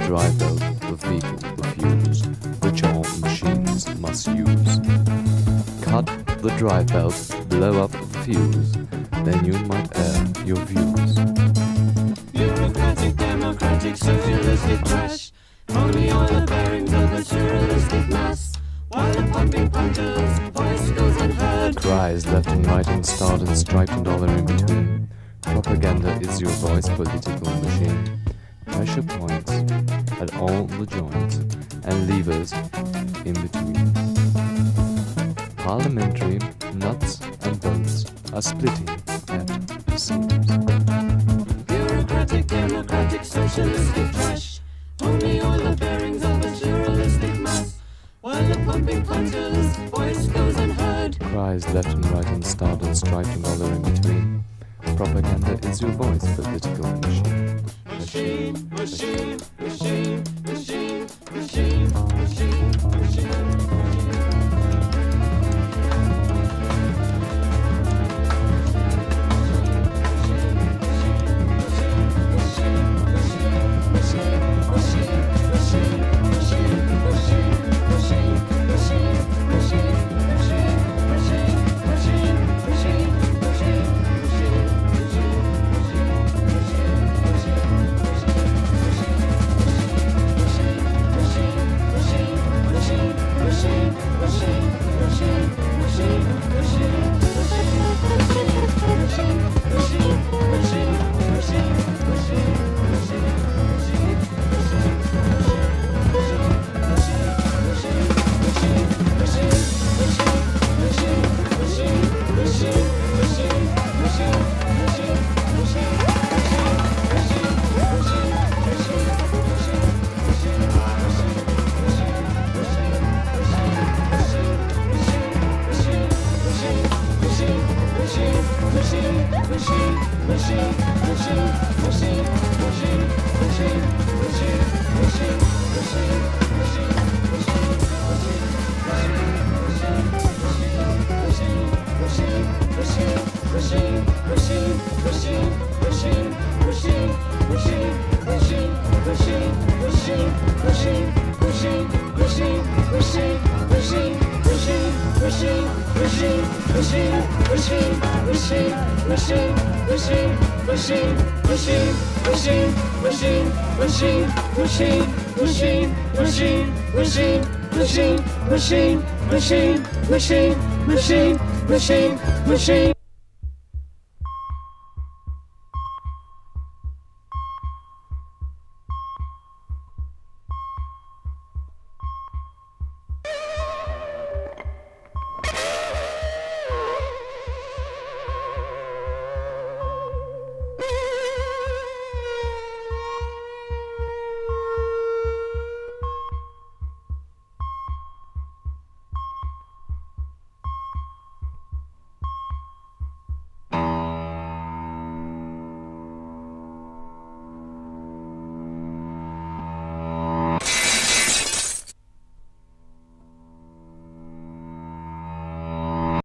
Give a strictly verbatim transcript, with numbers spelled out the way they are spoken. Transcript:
drive belt of vehicle the fuse, which all machines must use. Cut the drive belt, blow up the fuse, then you might air your views. Bureaucratic, democratic, socialistic trash. Only oil bearings of materialistic mass. While the pumping punters, voice goes unheard. Cries left and right and starred and striped and dollar in between. Propaganda is your voice political machine. Pressure points at all the joints and levers in between. Parliamentary nuts and bolts are splitting at the seams. Bureaucratic, democratic, socialistic trash. Only oil bearings of materialistic mass. While the pumping punters, voice goes unheard. Cries left and right and starred and striped and dollar in between. Propaganda is your voice political machine. Machine, machine, machine, machine, machine, machine, machine. Machine, machine, machine, machine, machine, machine, machine.